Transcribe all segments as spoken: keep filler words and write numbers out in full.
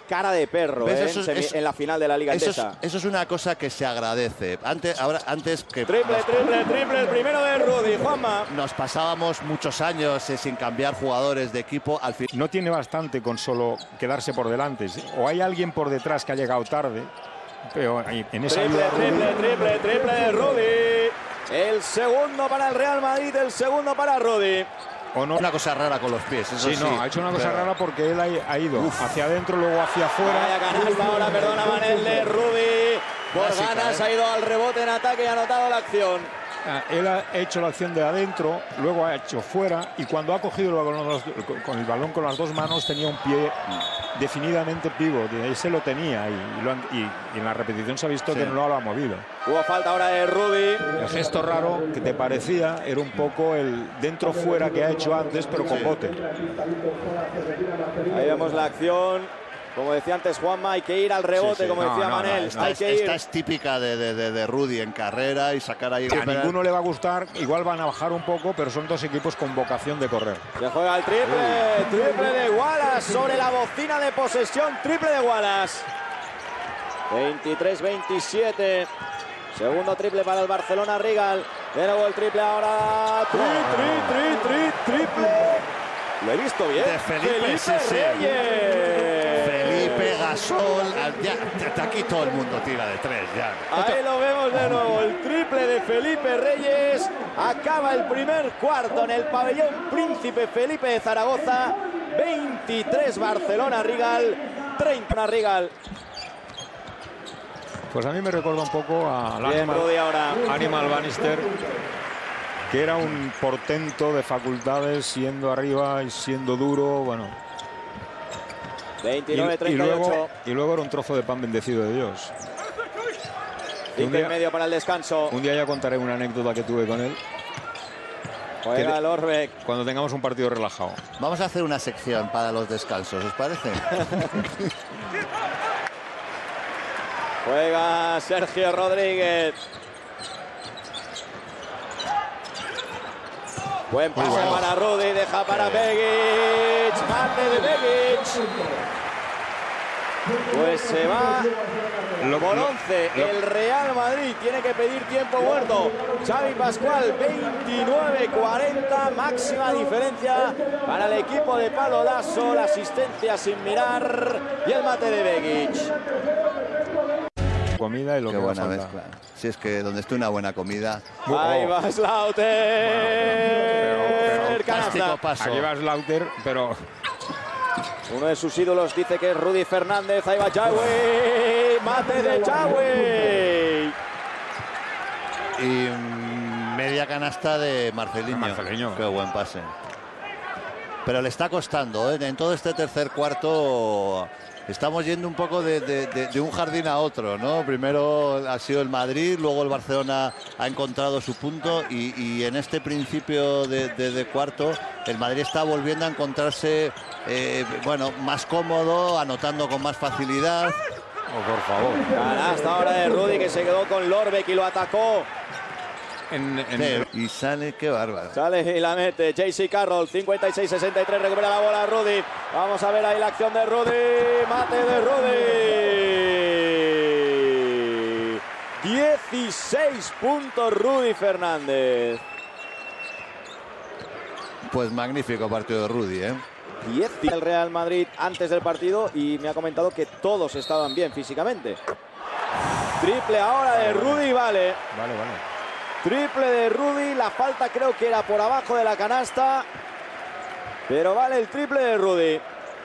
cara de perro ¿eh? Eso, en, semi, eso, en la final de la Liga eso Endesa. Es, eso es una cosa que se agradece. Antes, ahora, antes que triple, nos, triple, triple, el primero de Rudy, Juanma. Nos pasábamos muchos años eh, sin cambiar jugadores de equipo. Al fin... No tiene bastante con solo quedarse por delante. O hay alguien por detrás que ha llegado tarde. Pero en esa triple, ayuda, triple, Rudy... triple, triple de Rudy. El segundo para el Real Madrid, el segundo para Rudy. O no. Una cosa rara con los pies, eso sí, sí. no, ha hecho una cosa pero... rara porque él ha, ha ido Uf. hacia adentro, luego hacia afuera. Vaya canasta ahora, perdona Manel de Rudy. Por Básica, ganas ¿eh? ha ido al rebote en ataque y ha anotado la acción. Él ha hecho la acción de adentro, luego ha hecho fuera y cuando ha cogido el balón con el balón con las dos manos tenía un pie definidamente pivot. Ese lo tenía y, lo han, y, y en la repetición se ha visto sí. que no lo ha movido. Hubo falta ahora de Rudy. El gesto raro que te parecía era un poco el dentro-fuera que ha hecho antes, pero con sí. bote. Ahí vemos la acción. Como decía antes Juanma, hay que ir al rebote, sí, sí. como no, decía no, Manel. No, esta, hay es, que ir. esta es típica de, de, de, de Rudy en carrera y sacar ahí... A ninguno le va a gustar, igual van a bajar un poco, pero son dos equipos con vocación de correr. Se juega el triple, Uy. triple de Wallace sobre la bocina de posesión, triple de Wallace. veintitrés veintisiete. Segundo triple para el Barcelona, Rigal. De nuevo el triple ahora. Tri, tri, tri, tri, triple. Lo he visto bien. De Felipe, Felipe sí, sí. Reyes. Felipe, Gasol. Ya, aquí todo el mundo tira de tres. Ya. Ahí lo vemos de nuevo. El triple de Felipe Reyes. Acaba el primer cuarto en el pabellón Príncipe Felipe de Zaragoza. veintitrés Barcelona, Rigal. treinta Rigal. Pues a mí me recuerda un poco a Animal, Animal Bannister, que era un portento de facultades, siendo arriba y siendo duro, bueno. veintinueve treinta y ocho. Y, y, luego, y luego era un trozo de pan bendecido de Dios. cinco y medio para el descanso. Un día ya contaré una anécdota que tuve con él. Juega el Orbeck. Cuando tengamos un partido relajado. Vamos a hacer una sección para los descansos, ¿os parece? Juega Sergio Rodríguez. Buen pase bueno. para Rudy, deja para Begic. Mate de Begic. Pues se va lo, por once. Lo, el Real Madrid tiene que pedir tiempo muerto. Xavi Pascual, veintinueve cuarenta. Máxima diferencia para el equipo de Pablo Lasso. La asistencia sin mirar. Y el mate de Begic. Comida y lo Qué que buena va mezcla. Si es que donde esté una buena comida. Oh. Ahí va Slaughter. Fantástico paso. Aquí va Slaughter, pero uno de sus ídolos dice que es Rudy Fernández. Ahí va Chagüey. Mate de Chagüey. Y media canasta de Marcelinho. Marcelinho. Qué buen pase. Pero le está costando, ¿eh? En todo este tercer cuarto. Estamos yendo un poco de, de, de, de un jardín a otro, ¿no? Primero ha sido el Madrid, luego el Barcelona ha encontrado su punto y, y en este principio de, de, de cuarto el Madrid está volviendo a encontrarse, eh, bueno, más cómodo, anotando con más facilidad. Oh, por favor. Canasta ahora de Rudy, que se quedó con Lorbeck y lo atacó. En, en... Sí, y sale, qué bárbaro. Sale y la mete J C Carroll, cincuenta y seis sesenta y tres, recupera la bola Rudy. Vamos a ver ahí la acción de Rudy. Mate de Rudy. dieciséis puntos Rudy Fernández. Pues magnífico partido de Rudy, ¿eh? diez el Real Madrid antes del partido y me ha comentado que todos estaban bien físicamente. Triple ahora de Rudy, vale. Vale, vale. Triple de Rudy, la falta creo que era por abajo de la canasta. Pero vale el triple de Rudy.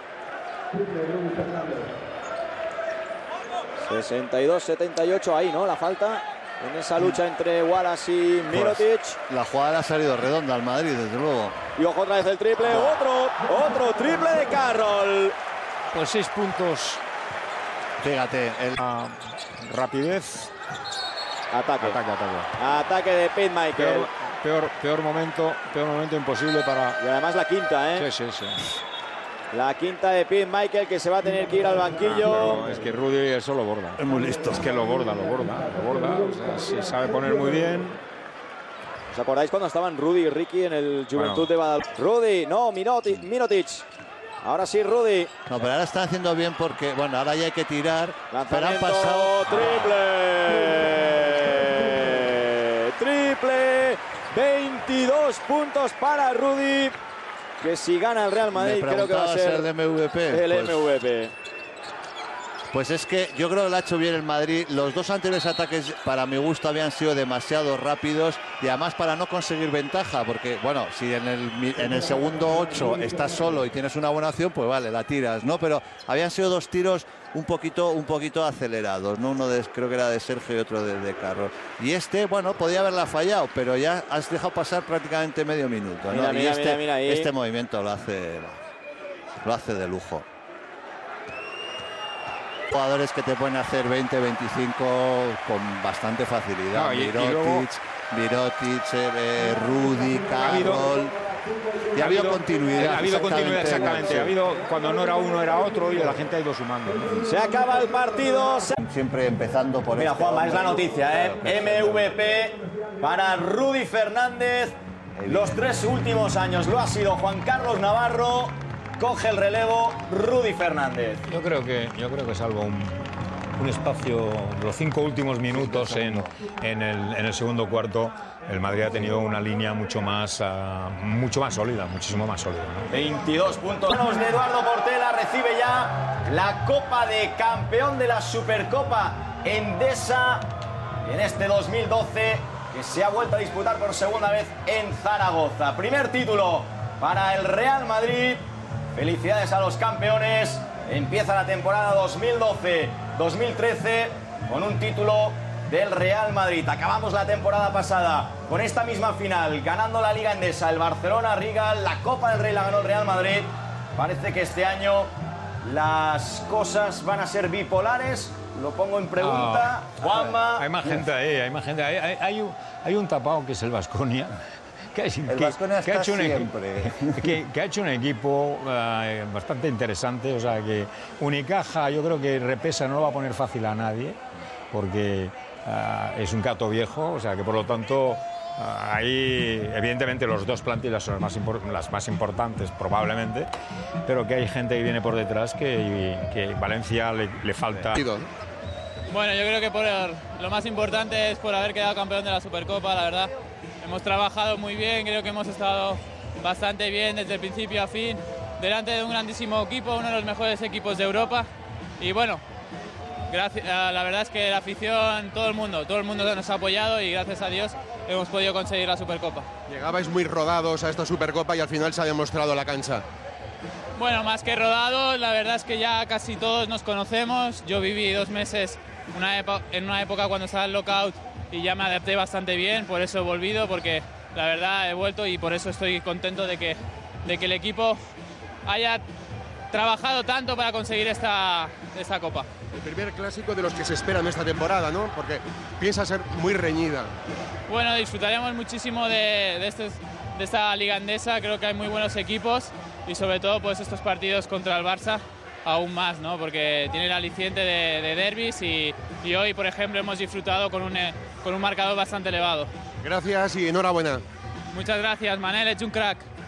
sesenta y dos setenta y ocho ahí, ¿no? La falta en esa lucha entre Wallace y Mirotic. Pues la jugada ha salido redonda al Madrid, desde luego. Y ojo otra vez el triple, otro, otro triple de Carroll. Pues seis puntos. Fíjate, el... Uh, rapidez. Ataque. Ataque, ataque. Ataque de Pete Michael. Peor, peor, peor momento, peor momento imposible para... Y además la quinta, ¿eh? Sí, sí, sí. La quinta de Pete Michael, que se va a tener que ir al banquillo. Ah, es que Rudy eso lo borda. Es muy listo. Es que lo borda, lo borda, lo borda. O sea, se sabe poner muy bien. ¿Os acordáis cuando estaban Rudy y Ricky en el Juventud bueno. de Badalona? Rudy, no, Mirotic. Mirotic. Ahora sí, Rudy. No, pero ahora están haciendo bien porque, bueno, ahora ya hay que tirar. Pero han Lanzamiento, pasado. triple. Triple. veintidós puntos para Rudy. Que si gana el Real Madrid, creo que va a ser el M V P. el Pues, M V P. pues es que yo creo que lo ha hecho bien el Madrid. Los dos anteriores ataques, para mi gusto, habían sido demasiado rápidos y además para no conseguir ventaja. Porque, bueno, si en el, en el segundo ocho estás solo y tienes una buena opción, pues vale, la tiras, ¿no? Pero habían sido dos tiros un poquito, un poquito acelerados, ¿no? Uno de, creo que era de Sergio y otro de, de Carlos. Y este, bueno, podía haberla fallado, pero ya has dejado pasar prácticamente medio minuto, ¿no? Mira, y mira, este, mira, mira ahí. este movimiento lo hace, lo hace de lujo. Jugadores que te pueden hacer veinte, veinticinco con bastante facilidad. No, y- y Mirotic, luego- Mirotic, eh, Rudy, Ha habido- Carroll. Y ha habido continuidad. Ha habido continuidad, exactamente. sí. Ha habido, cuando no era uno, era otro y la gente ha ido sumando, ¿no? Se acaba el partido. Se- Siempre empezando por Mira, este Juanma, es la hombre. noticia, ¿eh? Claro que M V P para Rudy Fernández. Los tres últimos años lo ha sido Juan Carlos Navarro. Coge el relevo Rudy Fernández. Yo creo que, yo creo que salvo un, un espacio, los cinco últimos minutos en, en, el, en el segundo cuarto, el Madrid ha tenido una línea mucho más, uh, mucho más sólida, muchísimo más sólida, ¿no? veintidós puntos. Manos de Eduardo Portela, recibe ya la Copa de Campeón de la Supercopa Endesa en este dos mil doce, que se ha vuelto a disputar por segunda vez en Zaragoza. Primer título para el Real Madrid. Felicidades a los campeones. Empieza la temporada dos mil doce dos mil trece con un título del Real Madrid. Acabamos la temporada pasada con esta misma final, ganando la Liga Endesa, el Barcelona Rigal, la Copa del Rey la ganó el Real Madrid. Parece que este año las cosas van a ser bipolares. Lo pongo en pregunta. Ah, Juanma. Hay más gente ahí, hay más gente ahí. Hay, hay un, hay un tapado que es el Baskonia. Que, es- El que- Baskonia que ha está hecho un equi- siempre. que, que ha hecho un equipo eh, bastante interesante. O sea que Unicaja, yo creo que repesa, no lo va a poner fácil a nadie, porque eh, es un cato viejo. O sea que por lo tanto, eh, ahí evidentemente los dos plantillas son las más, impor- las más importantes, probablemente, pero que hay gente que viene por detrás que, que Valencia le, le falta. Bueno, yo creo que por lo más importante es por haber quedado campeón de la Supercopa, la verdad. Hemos trabajado muy bien, creo que hemos estado bastante bien desde el principio a fin, delante de un grandísimo equipo, uno de los mejores equipos de Europa. Y bueno, gracias, la verdad es que la afición, todo el mundo, todo el mundo nos ha apoyado y gracias a Dios hemos podido conseguir la Supercopa. Llegabais muy rodados a esta Supercopa y al final se ha demostrado la cancha. Bueno, más que rodados, la verdad es que ya casi todos nos conocemos. Yo viví dos meses una epo- en una época cuando estaba el lockout y ya me adapté bastante bien, por eso he volvido, porque la verdad he vuelto y por eso estoy contento de que, de que el equipo haya trabajado tanto para conseguir esta, esta copa. El primer clásico de los que se esperan esta temporada, ¿no? Porque piensa ser muy reñida. Bueno, disfrutaremos muchísimo de, de, estos- de esta Liga Endesa, creo que hay muy buenos equipos y sobre todo pues estos partidos contra el Barça aún más, ¿no? Porque tiene el aliciente de, de derbis y, y hoy, por ejemplo, hemos disfrutado con un, eh, con un marcador bastante elevado. Gracias y enhorabuena. Muchas gracias, Manel, eres un crack.